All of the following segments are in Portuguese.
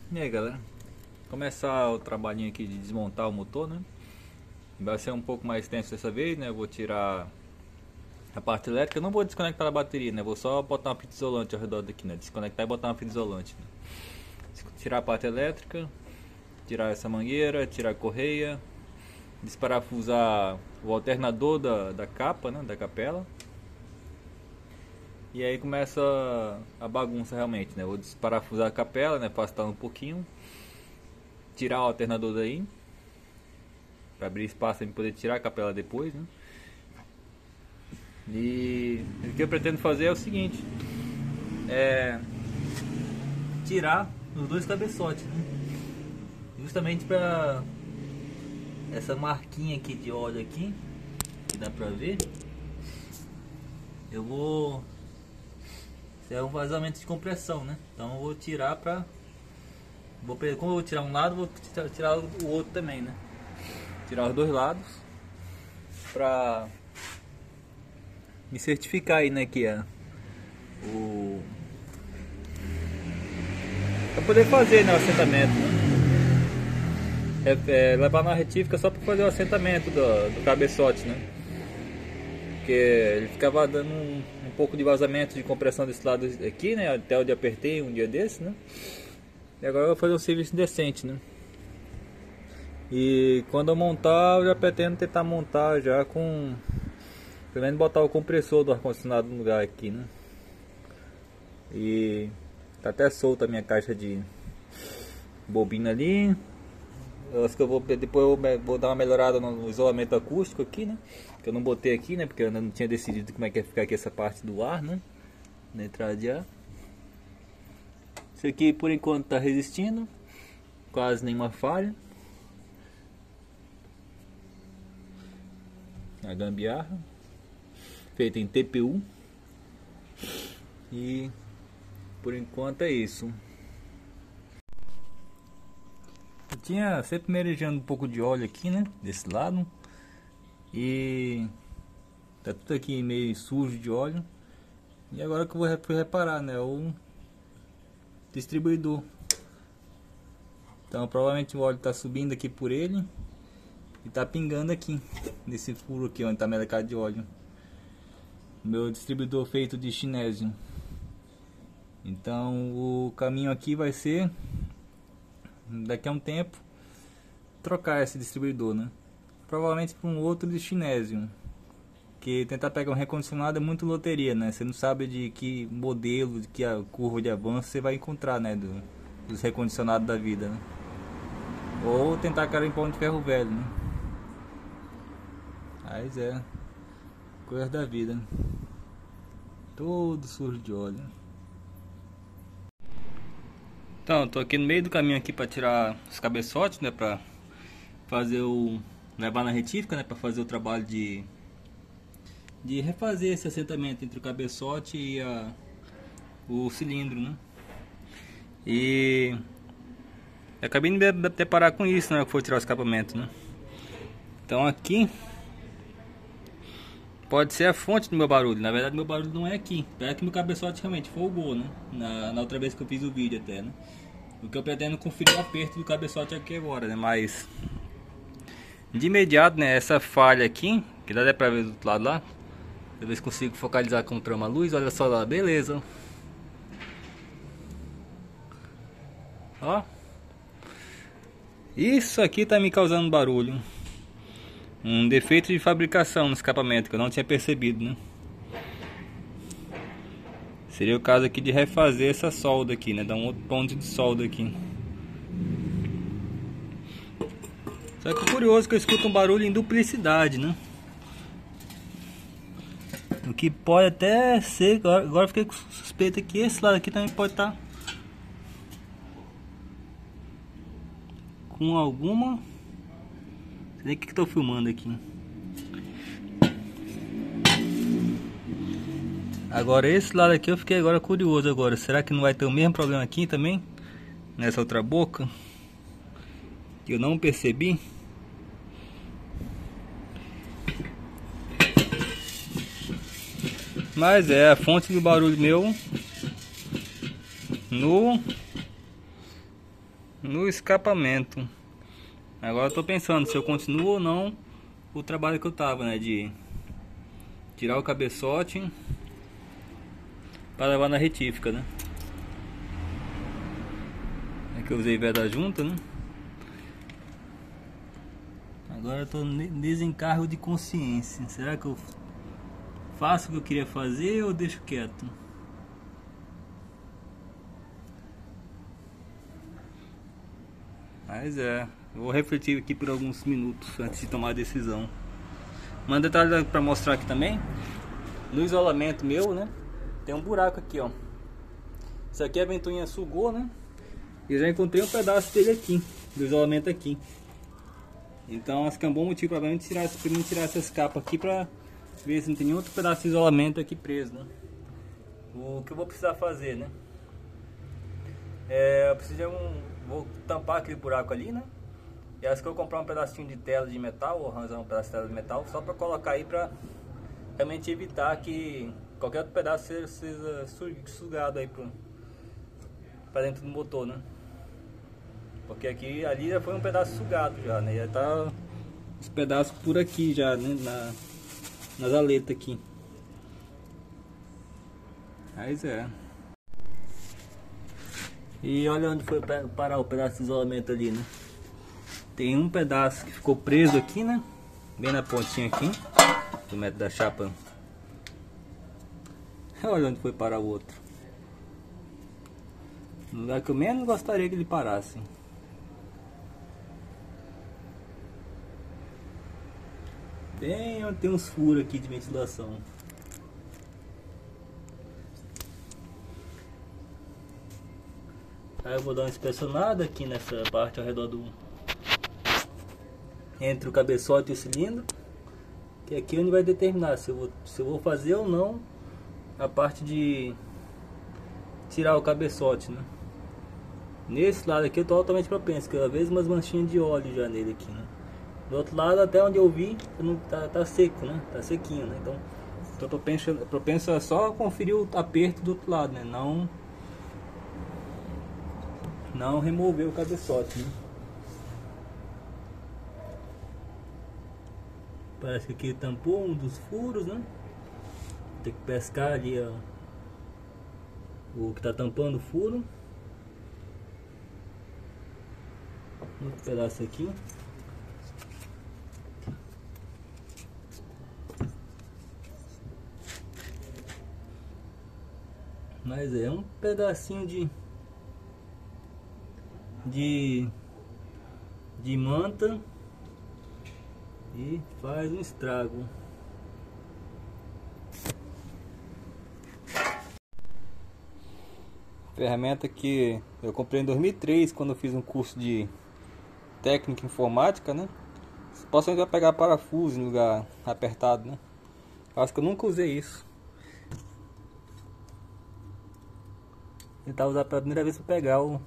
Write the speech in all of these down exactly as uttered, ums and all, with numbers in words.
E aí, galera, começar o trabalhinho aqui de desmontar o motor, né? Vai ser um pouco mais tenso dessa vez, né? Eu vou tirar a parte elétrica, eu não vou desconectar a bateria, né? Vou só botar uma fita isolante ao redor daqui, né? Desconectar e botar uma fita isolante, né? Tirar a parte elétrica, tirar essa mangueira, tirar a correia, desparafusar o alternador da, da capa, né? Da capela. E aí começa a bagunça realmente, né? Vou desparafusar a capela, né? Afastar um pouquinho, tirar o alternador daí, para abrir espaço para poder tirar a capela depois, né? E o que eu pretendo fazer é o seguinte: é tirar os dois cabeçotes, né? Justamente para essa marquinha aqui de óleo aqui, que dá pra ver. Eu vou Isso é um vazamento de compressão, né? Então eu vou tirar pra vou, como eu vou tirar um lado, vou tirar o outro também, né? Tirar os dois lados pra me certificar aí, né, que é o pra poder fazer, né, o assentamento, né? É, é, levar na retífica só para fazer o assentamento do, do cabeçote, né? Porque ele ficava dando um, um pouco de vazamento de compressão desse lado aqui, né? Até onde apertei um dia desse, né? E agora eu vou fazer um serviço decente, né? E quando eu montar, eu já pretendo tentar montar já com, pelo menos botar o compressor do ar-condicionado no lugar aqui, né? E tá até solta a minha caixa de bobina ali. Eu acho que eu vou depois eu vou dar uma melhorada no isolamento acústico aqui, né? Que eu não botei aqui, né? Porque eu ainda não tinha decidido como é que ia ficar aqui essa parte do ar, né? Na entrada de ar. Isso aqui por enquanto tá resistindo, quase nenhuma falha. A gambiarra feita em T P U. E por enquanto é isso. Eu tinha sempre merejando um pouco de óleo aqui, né? Desse lado. E tá tudo aqui meio sujo de óleo. E agora que eu vou fui reparar, né? O distribuidor. Então provavelmente o óleo tá subindo aqui por ele. E tá pingando aqui. Nesse furo aqui onde tá a melecada de óleo. Meu distribuidor feito de chinésio. Então o caminho aqui vai ser, daqui a um tempo, trocar esse distribuidor, né? Provavelmente para um outro de chinésio. Que tentar pegar um recondicionado é muito loteria, né? Você não sabe de que modelo, de que a curva de avanço você vai encontrar, né? Do, dos recondicionados da vida, né? Ou tentar carimpar um de ferro velho, né? Mas é coisa da vida, né? Todo sujo de óleo. Então, tô aqui no meio do caminho aqui para tirar os cabeçotes, né, para fazer o levar na retífica, né, para fazer o trabalho de de refazer esse assentamento entre o cabeçote e a o cilindro, né? E eu acabei de me deparar com isso, né, que for tirar o escapamento, né? Então aqui pode ser a fonte do meu barulho. Na verdade, meu barulho não é aqui. Espero que meu cabeçote realmente folgou, né? Na, na outra vez que eu fiz o vídeo até, né? O que eu pretendo conferir o aperto do cabeçote aqui agora, né? Mas de imediato, né? Essa falha aqui, que dá pra ver do outro lado lá. Deixa eu ver se consigo focalizar com trama luz. Olha só lá, beleza. Ó. Isso aqui tá me causando barulho. Um defeito de fabricação no escapamento que eu não tinha percebido, né? Seria o caso aqui de refazer essa solda aqui, né? Dar um outro ponto de solda aqui. Só que curioso que eu escuto um barulho em duplicidade, né? O que pode até ser, agora, agora eu fiquei suspeito que esse lado aqui também pode estar com alguma... Não sei o que que estou filmando aqui. Agora esse lado aqui eu fiquei agora curioso agora. Será que não vai ter o mesmo problema aqui também? Nessa outra boca? Que eu não percebi. Mas é a fonte do barulho meu no no escapamento. Agora eu tô pensando se eu continuo ou não o trabalho que eu tava, né, de tirar o cabeçote para levar na retífica, né. É que eu usei veda junta, né. Agora eu tô em desencargo de consciência. Será que eu faço o que eu queria fazer ou deixo quieto? Mas é, eu vou refletir aqui por alguns minutos antes de tomar a decisão. Um detalhe para mostrar aqui também, no isolamento meu, né, tem um buraco aqui, ó. Isso aqui a ventoinha sugou, né, e eu já encontrei um pedaço dele aqui, do isolamento aqui. Então acho que é um bom motivo para mim tirar, pra mim tirar essas capas aqui, para ver se não tem nenhum outro pedaço de isolamento aqui preso, né. O que eu vou precisar fazer, né, é, eu preciso de um, vou tampar aquele buraco ali, né. E acho que eu vou comprar um pedacinho de tela de metal, ou arranjar um pedaço de tela de metal, só para colocar aí, para realmente evitar que qualquer outro pedaço seja, seja sugado aí para dentro do motor, né. Porque aqui, ali já foi um pedaço sugado já, né, já tá os pedaços por aqui já, né, na, nas aletas aqui. Mas é. E olha onde foi parar o pedaço de isolamento ali, né. Tem um pedaço que ficou preso aqui, né, bem na pontinha aqui do metro da chapa. Olha onde foi parar o outro. No lugar que eu menos gostaria que ele parasse. Bem onde tem uns furos aqui de ventilação. Aí eu vou dar uma inspecionada aqui nessa parte ao redor do, entre o cabeçote e o cilindro, que aqui é onde vai determinar se eu vou, se eu vou fazer ou não a parte de tirar o cabeçote, né. Nesse lado aqui eu tô altamente propenso, que eu vejo umas manchinhas de óleo já nele aqui, né. Do outro lado, até onde eu vi, não tá, tá seco, né, tá sequinho, né. Então tô propenso, propenso a só conferir o aperto do outro lado, né, não não remover o cabeçote, né. Parece que aqui tampou um dos furos, né? Tem que pescar ali, ó, o que tá tampando o furo. Outro pedaço aqui. Mas é um pedacinho de de de manta e faz um estrago. Ferramenta que eu comprei em dois mil e três, quando eu fiz um curso de técnica informática, né? Posso ainda pegar parafuso em lugar apertado, né? Acho que eu nunca usei isso. Tentar usar pela primeira vez para pegar o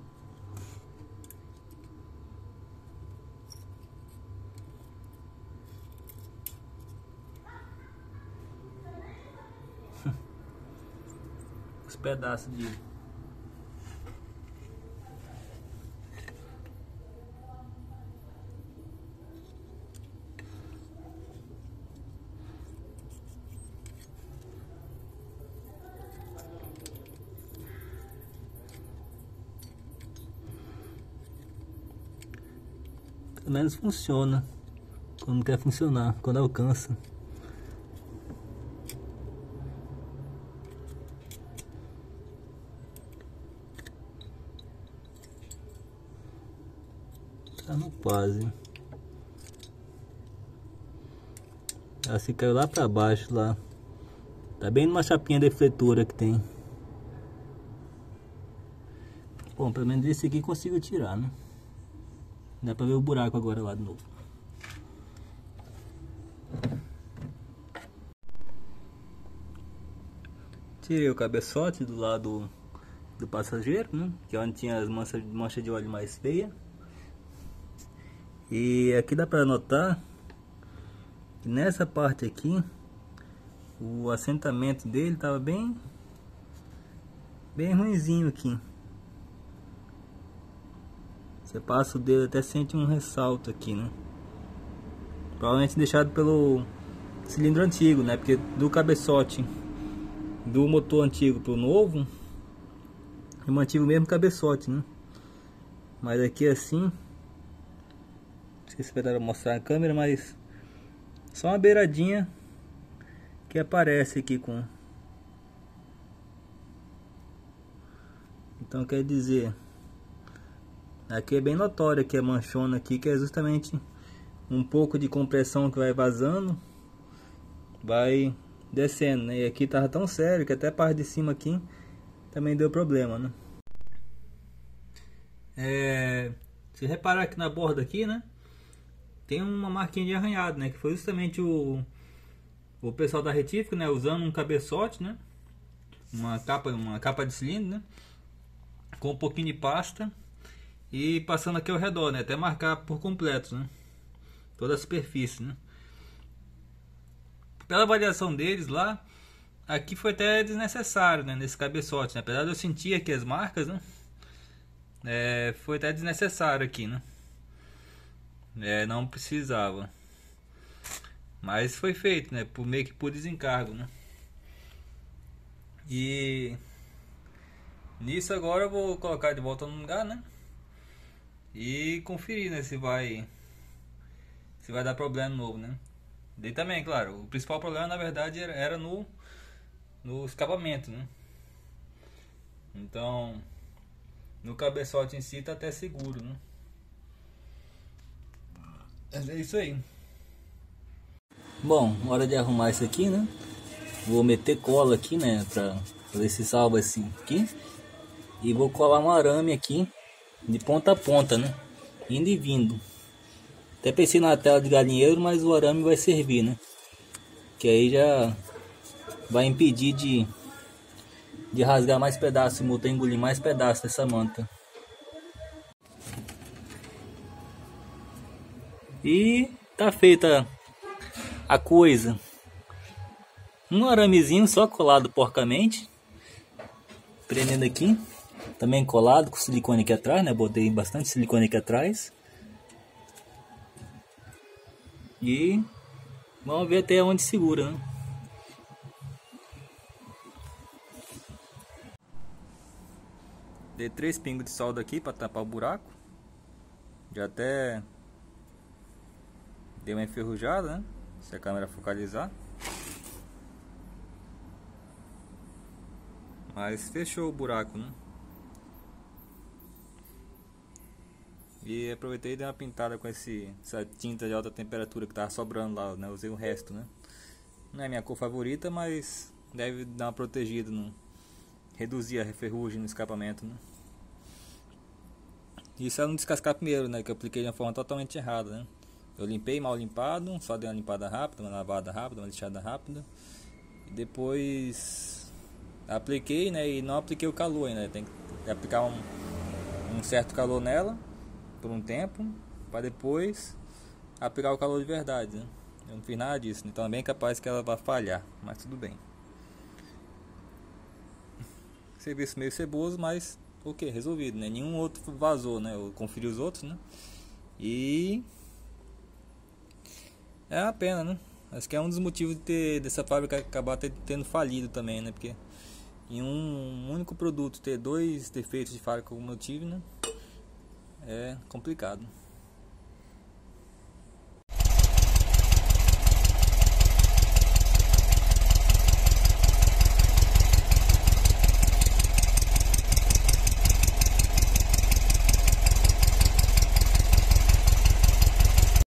os pedaços de pelo menos funciona quando quer funcionar, quando alcança. Tá no quase. Ela se caiu lá pra baixo lá. Tá bem numa chapinha defletora que tem. Bom, pelo menos esse aqui consigo tirar, né? Dá pra ver o buraco agora lá de novo. Tirei o cabeçote do lado do passageiro, né? Que é onde tinha as manchas, manchas de óleo mais feias. E aqui dá pra notar que nessa parte aqui o assentamento dele tava bem bem ruinzinho aqui. Você passa o dedo até sente um ressalto aqui, né? Provavelmente deixado pelo cilindro antigo, né? Porque do cabeçote do motor antigo pro novo, eu mantive o mesmo cabeçote, né? Mas aqui assim, não sei se vai dar pra mostrar na câmera, mas só uma beiradinha que aparece aqui com. Então quer dizer, aqui é bem notório que a manchona aqui, que é justamente um pouco de compressão que vai vazando, vai descendo, né? E aqui tava tão sério que até a parte de cima aqui também deu problema, né? É, se reparar aqui na borda aqui, né? Tem uma marquinha de arranhado, né? Que foi justamente o o pessoal da retífica, né? Usando um cabeçote, né? Uma capa, uma capa de cilindro, né? Com um pouquinho de pasta e passando aqui ao redor, né? Até marcar por completo, né? Toda a superfície, né? Pela avaliação deles lá, aqui foi até desnecessário, né? Nesse cabeçote, né? Apesar de eu sentir aqui as marcas, né? É, foi até desnecessário aqui, né? É, não precisava, mas foi feito, né? Por meio que por desencargo, né? E nisso agora eu vou colocar de volta no lugar, né? E conferir, né? Se vai se vai dar problema novo, né? Daí também, claro, o principal problema na verdade era, era no no escapamento, né? Então no cabeçote em si tá até seguro, né? É isso aí. Bom, hora de arrumar isso aqui, né? Vou meter cola aqui, né? Pra ver se salva assim aqui. E vou colar um arame aqui de ponta a ponta, né? Indo e vindo. Até pensei na tela de galinheiro, mas o arame vai servir, né? Que aí já vai impedir de, de rasgar mais pedaços, o motor engolir mais pedaços dessa manta. E tá feita a coisa. Um aramezinho só colado porcamente. Prendendo aqui. Também colado com silicone aqui atrás, né? Botei bastante silicone aqui atrás. E vamos ver até onde segura, né? Dei três pingos de solda aqui para tapar o buraco. Já até dei uma enferrujada, né? Se a câmera focalizar. Mas fechou o buraco, né? E aproveitei e dei uma pintada com esse, essa tinta de alta temperatura que tava sobrando lá, né? Usei o resto, né? Não é minha cor favorita, mas deve dar uma protegida, no, reduzir a ferrugem no escapamento, né? Isso é não descascar primeiro, né? Que eu apliquei de uma forma totalmente errada, né? Eu limpei mal limpado, só dei uma limpada rápida, uma lavada rápida, uma lixada rápida. E depois apliquei, né? E não apliquei o calor ainda, né? Tem que aplicar um, um certo calor nela por um tempo, para depois aplicar o calor de verdade, né? Eu não fiz nada disso, então é bem capaz que ela vá falhar, mas tudo bem. Serviço meio ceboso, mas ok, resolvido, né? Nenhum outro vazou, né? Eu conferi os outros, né? E é uma pena, né? Acho que é um dos motivos de ter, dessa fábrica acabar ter, tendo falido também, né? Porque em um único produto ter dois defeitos de fábrica como eu tive, né? É complicado.